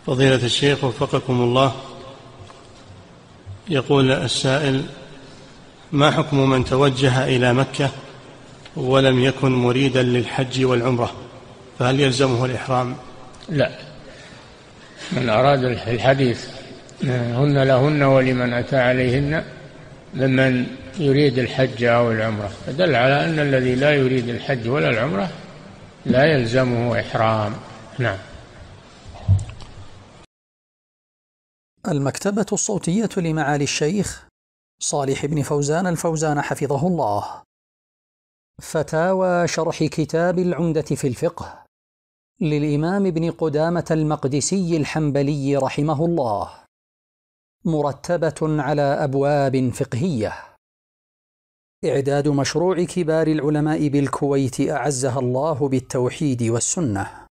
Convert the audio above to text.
فضيلة الشيخ وفقكم الله، يقول السائل: ما حكم من توجه إلى مكة ولم يكن مريدا للحج والعمرة، فهل يلزمه الإحرام؟ لا، من أراد الحديث هن لهن ولمن أتى عليهن لمن يريد الحج أو العمرة، فدل على أن الذي لا يريد الحج ولا العمرة لا يلزمه إحرام. نعم. المكتبة الصوتية لمعالي الشيخ صالح بن فوزان الفوزان حفظه الله. فتاوى شرح كتاب العمدة في الفقه للإمام ابن قدامة المقدسي الحنبلي رحمه الله، مرتبة على أبواب فقهية، إعداد مشروع كبار العلماء بالكويت أعزها الله بالتوحيد والسنة.